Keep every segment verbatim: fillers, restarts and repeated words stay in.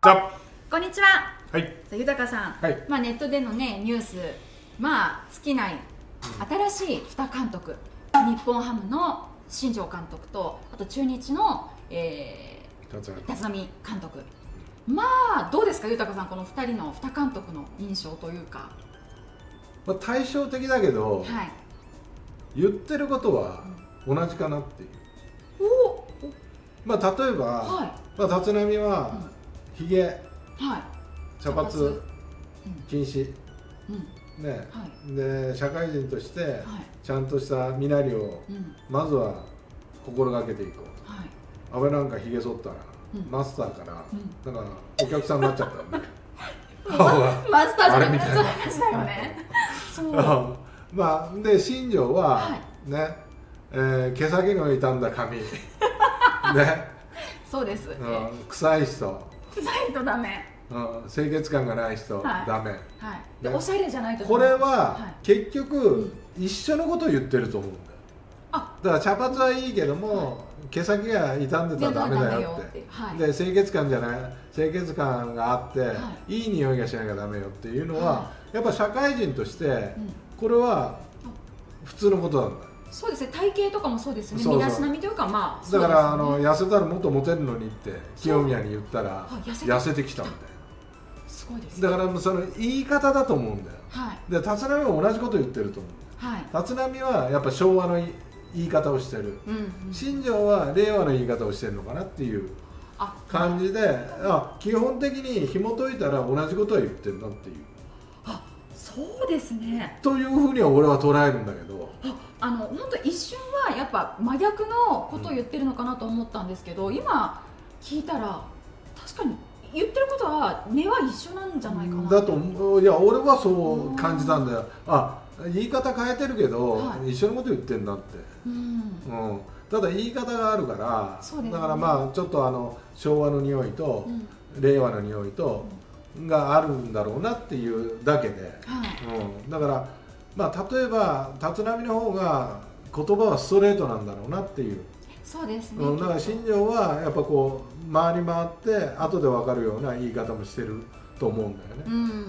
ザこんにちは。 はい。 さあ豊さん、 はい。 まあネットでのねニュース、まあ尽きない新しいに監督、日本ハムの新庄監督と、あと中日の、えー、 立浪立浪監督。まあどうですか豊さん、このふたりのに監督の印象というか。 まあ対照的だけど、 はい。 言ってることは同じかなっていう。 おまあ例えば、 はい。 まあ立浪はひげ、 はい。 茶髪禁止、 うん。 ね、 はで社会人としてはい。 ちゃんとした身なりをうん。 まずは心がけていこう。 はい。 安倍なんかひげ剃ったら、 うんマスターから、 うんなんかお客さんになっちゃったよね。 マスターじゃなくてあれみたいなそうでしたよね。そう。 まあで新庄は、 はね、えー毛先の傷んだ髪ね、 そうです。 うん、臭い人、 臭いとダメ。 うん、清潔感がない人、 はいダメ。 はい。でねおしゃれじゃないとダメ。 これは、 はい結局一緒のことを言ってると思うんだよ。 あ、 だから茶髪はいいけども、毛先が傷んでたらダメだよって。 はい。 で清潔感じゃない清潔感があって、、 はいい匂いがしなきゃダメよっていうのは、 はやっぱ社会人としてうんこれは普通のことなんだよ。 そうですね。体型とかもそうですね。 そうそう身だしなみというか、まあだから、あそうですねの痩せたらもっとモテるのにって清宮に言ったらはい痩せて痩せてきたんだよ。 すごいですね。 だからその言い方だと思うんだよ。 はいで立浪も同じこと言ってると思う。 はい。 立浪はやっぱ昭和の言い方をしてる、 うんうん。 新庄は令和の言い方をしてるのかなっていうあ、 感じで、あ基本的に紐解いたら同じことは言ってるなっていうあ、そうですね。 というふうには俺は捉えるんだけど、 あの本当一瞬はやっぱ真逆のことを言ってるのかなと思ったんですけど、今聞いたら確かに言ってることは根は一緒なんじゃないかなだと思う。いや俺はそう感じたんだよ。あ言い方変えてるけど、 はい、 一緒のこと言ってんなって、 うんうん、ただ言い方があるから、 そうですね、 だからまあちょっとあの昭和の匂いと、 うん、 令和の匂いと、うん、があるんだろうなっていうだけで、 はいうん、だからまあ例えば立浪の方が言葉はストレートなんだろうなっていう。 そうですね、 うん、だから新庄はやっぱこう回り回って後で分かるような言い方もしてると思うんだよね、 うんうんうん、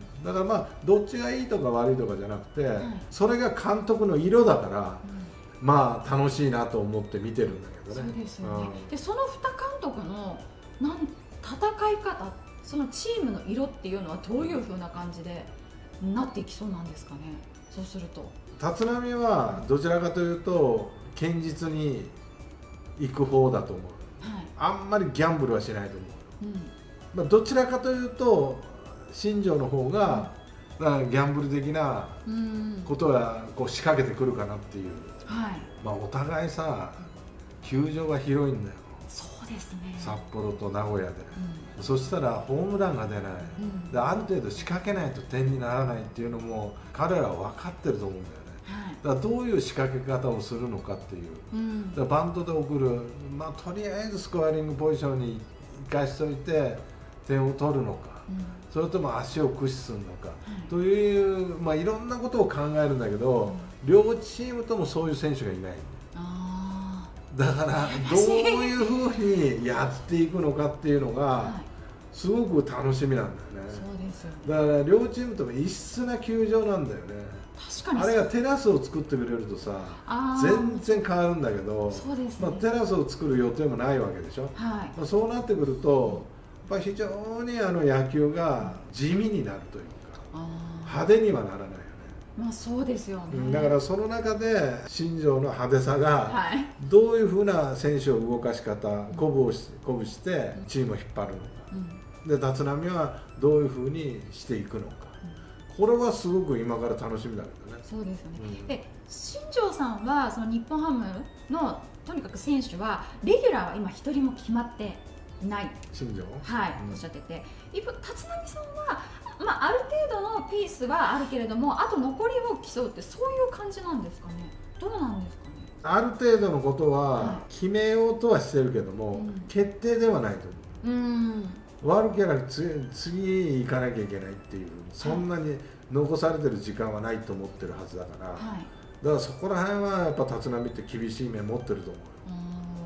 だからまあどっちがいいとか悪いとかじゃなくて、 はい、 それが監督の色だから、 うん、 まあ楽しいなと思って見てるんだけどね。 そうですよね、 うん、 でそのに監督のなん戦い方、そのチームの色っていうのはどういうふうな感じでなっていきそうなんですかね。そうすると立浪はどちらかというと堅実に行く方だと思う、 はい、 あんまりギャンブルはしないと思う、 うん、 まあ、どちらかというと新庄の方が、うん、だからギャンブル的なことはこう仕掛けてくるかなっていう、 はい、 まあお互いさ球場が広いんだよ。 そうですね、 札幌と名古屋で、 うん、 そしたらホームランが出ない、 うん、 である程度仕掛けないと点にならないっていうのも彼らは分かってると思うんだよね、 はい、 だからどういう仕掛け方をするのかっていう、 うん、 だからバントで送る、まあ、とりあえずスコアリングポジションに生かしておいて点を取るのか、うん、それとも足を駆使するのか、はい、という、まあ、いろんなことを考えるんだけど、うん、両チームともそういう選手がいない。だからどういうふうにやっていくのかっていうのがすごく楽しみなんだよね。 そうですよね。 だから両チームとも異質な球場なんだよね。 確かにあれがテラスを作ってくれるとさ全然変わるんだけど、 そうですね、 まあ、テラスを作る予定もないわけでしょ、はい、まあ、そうなってくるとやっぱ非常にあの野球が地味になるというか派手にはならない。 まあそうですよね。 だからその中で新庄の派手さがどういうふうな選手を動かし方、鼓舞をし鼓舞してチームを引っ張るのか、うん、で立浪はどういうふうにしていくのか、うん、これはすごく今から楽しみだけどね。 そうですよね、うん、で新庄さんはその日本ハムのとにかく選手はレギュラーは今一人も決まっていない、 新庄はい、うん、おっしゃってて、一方立浪さんはまあ、ある程度のピースはあるけれども、あと残りを競うってそういう感じなんですかね。どうなんですかね。 ある程度のことは決めようとはしてるけども、はい、決定ではないと思う。うん、悪ければ次行かなきゃいけないっていう、そんなに残されてる時間はないと思ってるはずだから、はい、だからそこら辺はやっぱ立浪って厳しい面持ってると思うよ。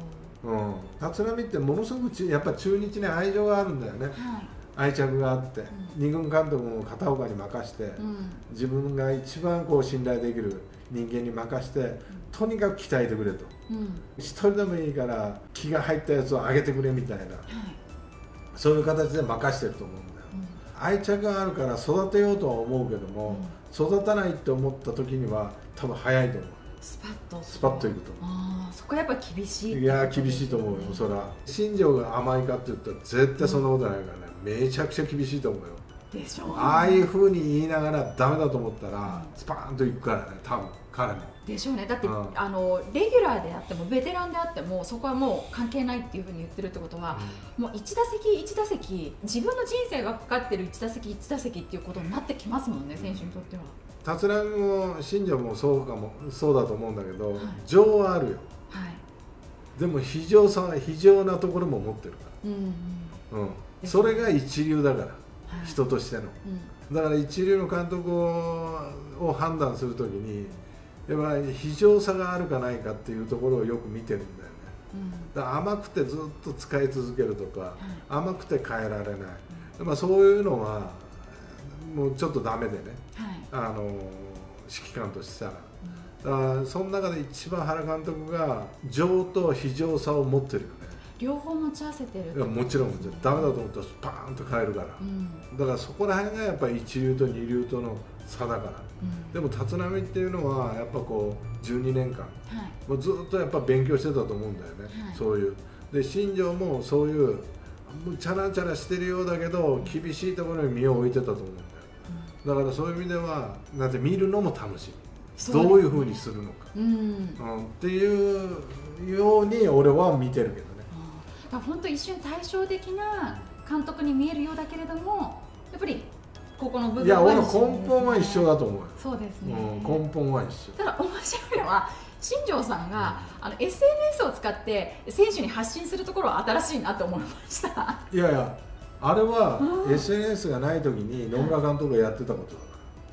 うん、立浪ってものすごくちやっぱ中日に愛情があるんだよね、はい、愛着があって、うん、二軍監督も片岡に任して、うん、自分が一番こう信頼できる人間に任して、うん、とにかく鍛えてくれと、うん、一人でもいいから気が入ったやつをあげてくれみたいな、はい、そういう形で任してると思うんだよ、うん、愛着があるから育てようとは思うけども、うん、育たないって思った時には多分早いと思う。 スパッとスパッといくと思う。 ああ、そこはやっぱ厳しい。 いや厳しいと思うよ。そら新庄が甘いかって言ったら絶対そんなことないからね、うん、めちゃくちゃ厳しいと思うよ。 でしょうね。 ああいうふうに言いながらダメだと思ったら、うん、スパーンといくからね、多分彼も。 でしょうね。だって、うん、あのレギュラーであってもベテランであってもそこはもう関係ないっていうふうに言ってるってことは、うん、もう一打席一打席自分の人生がかかってる一打席一打席っていうことになってきますもんね、選手にとっては。 立浪も新庄もそうかもそうだと思うんだけど、はい、情はあるよ、はい、でも非常さ非常なところも持ってるから、うんうんうん、それが一流だから、はい、人としての、うん、だから一流の監督を、を判断するときにやっぱり非常さがあるかないかっていうところをよく見てるんだよね、うん、だから甘くてずっと使い続けるとか、はい、甘くて変えられない、うん、まあ、そういうのはもうちょっとダメでね、はい、あの指揮官としてさ、うん、だからその中で一番原監督が情と非情さを持ってるよね。 両方持ち合わせてる。 いやもちろんダメだと思ったらパーンと変えるから、うん、だからそこら辺がやっぱり一流と二流との差だから、うん、でも立浪っていうのはやっぱこうじゅうにねんかん、はい、もうずっとやっぱ勉強してたと思うんだよね、はい、そういうで新庄もそういうチャラチャラしてるようだけど厳しいところに身を置いてたと思うんだよ。だからそういう意味ではだって見るのも楽しい、どういうふうにするのか、うんうん、っていうように俺は見てるけどね。 だから本当一瞬対照的な監督に見えるようだけれどもやっぱりここの部分は、ね、いや俺根本は一緒だと思うよ。 そうですね、 うん、根本は一緒。 ただ面白いのは新庄さんが、うん、あの エスエヌエス を使って選手に発信するところは新しいなと思いました。 いやいやあれは エスエヌエス がない時に野村監督がやってたことだから。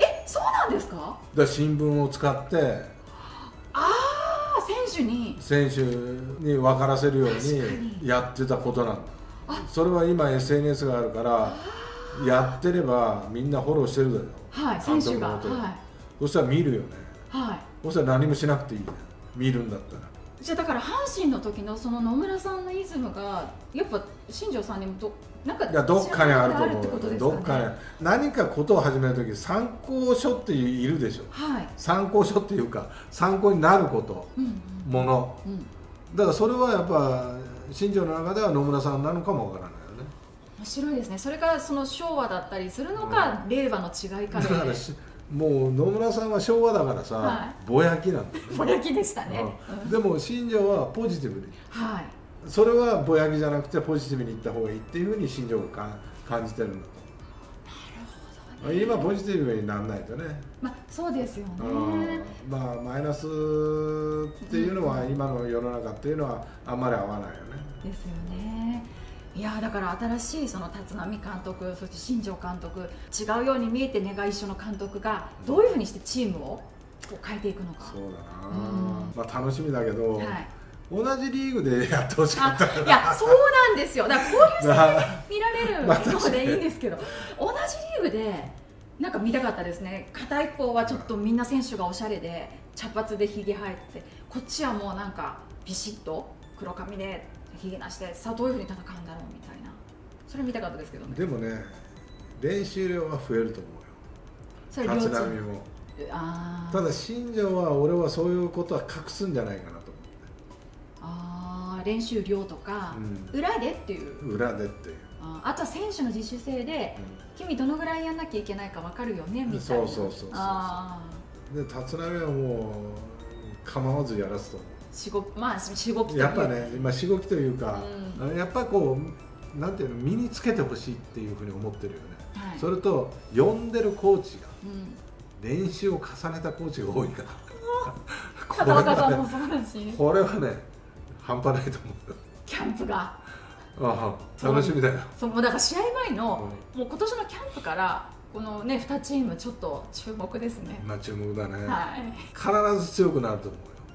え、そうなんですか？だから新聞を使ってああ選手に選手に分からせるようにやってたことなんだ。それは今 エスエヌエス があるからやってればみんなフォローしてるだろ。 はい、選手が、はい、 そしたら見るよね。 はい。 そしたら何もしなくていいね、見るんだったら。 じゃあだから阪神の時のその野村さんのイズムがやっぱ新庄さんにもどなんかいやどっかにあると思う。どっかに何かことを始める時参考書っているでしょ、はい、参考書っていうか参考になること、うんうん、もの、うん、だからそれはやっぱ新庄の中では野村さんなのかもわからないよね。 面白いですね。それがその昭和だったりするのか、うん、令和の違いかで。だからもう野村さんは昭和だからさ、はい、ぼやきなんだよね。 ぼやきでしたね、 うん、でも新庄はポジティブに、はい、それはぼやきじゃなくてポジティブにいった方がいいっていうふうに新庄が感じてるんだと。なるほどね。今ポジティブにならないとね。 まあそうですよね。 まあマイナスっていうのは、うん、今の世の中っていうのはあんまり合わないよね。 ですよね。いやだから新しいその立浪監督そして新庄監督違うように見えて根が一緒の監督がどういうふうにしてチームをこう変えていくのか。 そうだな、うん、まあ楽しみだけど、はい、同じリーグでやってほしかったいやそうなんですよ。だから交流戦で見られるのでいいんですけど同じリーグでなんか見たかったですね。片一方はちょっとみんな選手がおしゃれで茶髪でひげ生えててこっちはもうなんかビシッと黒髪でひげなしてさあどういうふうに戦うんだろうみたいなそれ見たかったですけどね。 でもね練習量は増えると思うよ。それ両チーム立浪もあただ新庄は俺はそういうことは隠すんじゃないかなと思って。 あ練習量とか、うん、裏でっていう裏でっていうあ, あとは選手の自主性で、うん、君どのぐらいやんなきゃいけないか分かるよねみたいな。 そうそうそうそうあで立浪はもう構わずやらすと思う。 しごまあしごきというやっぱね今しごきというか、うん、やっぱこうなんていうの身につけてほしいっていうふうに思ってるよね、はい、それと呼んでるコーチが、うん、練習を重ねたコーチが多いから片岡さんもそうだしこれはね半端ないと思う。 キャンプがああ楽しみだよ。 そうもうだから試合前の、うん、もう今年のキャンプからこのねにチームちょっと注目ですね。 まあ注目だね、 はい、 必ず強くなると思うよ。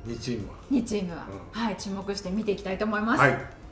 にチームはにチームは、うん、はい、注目して見ていきたいと思います。 はい。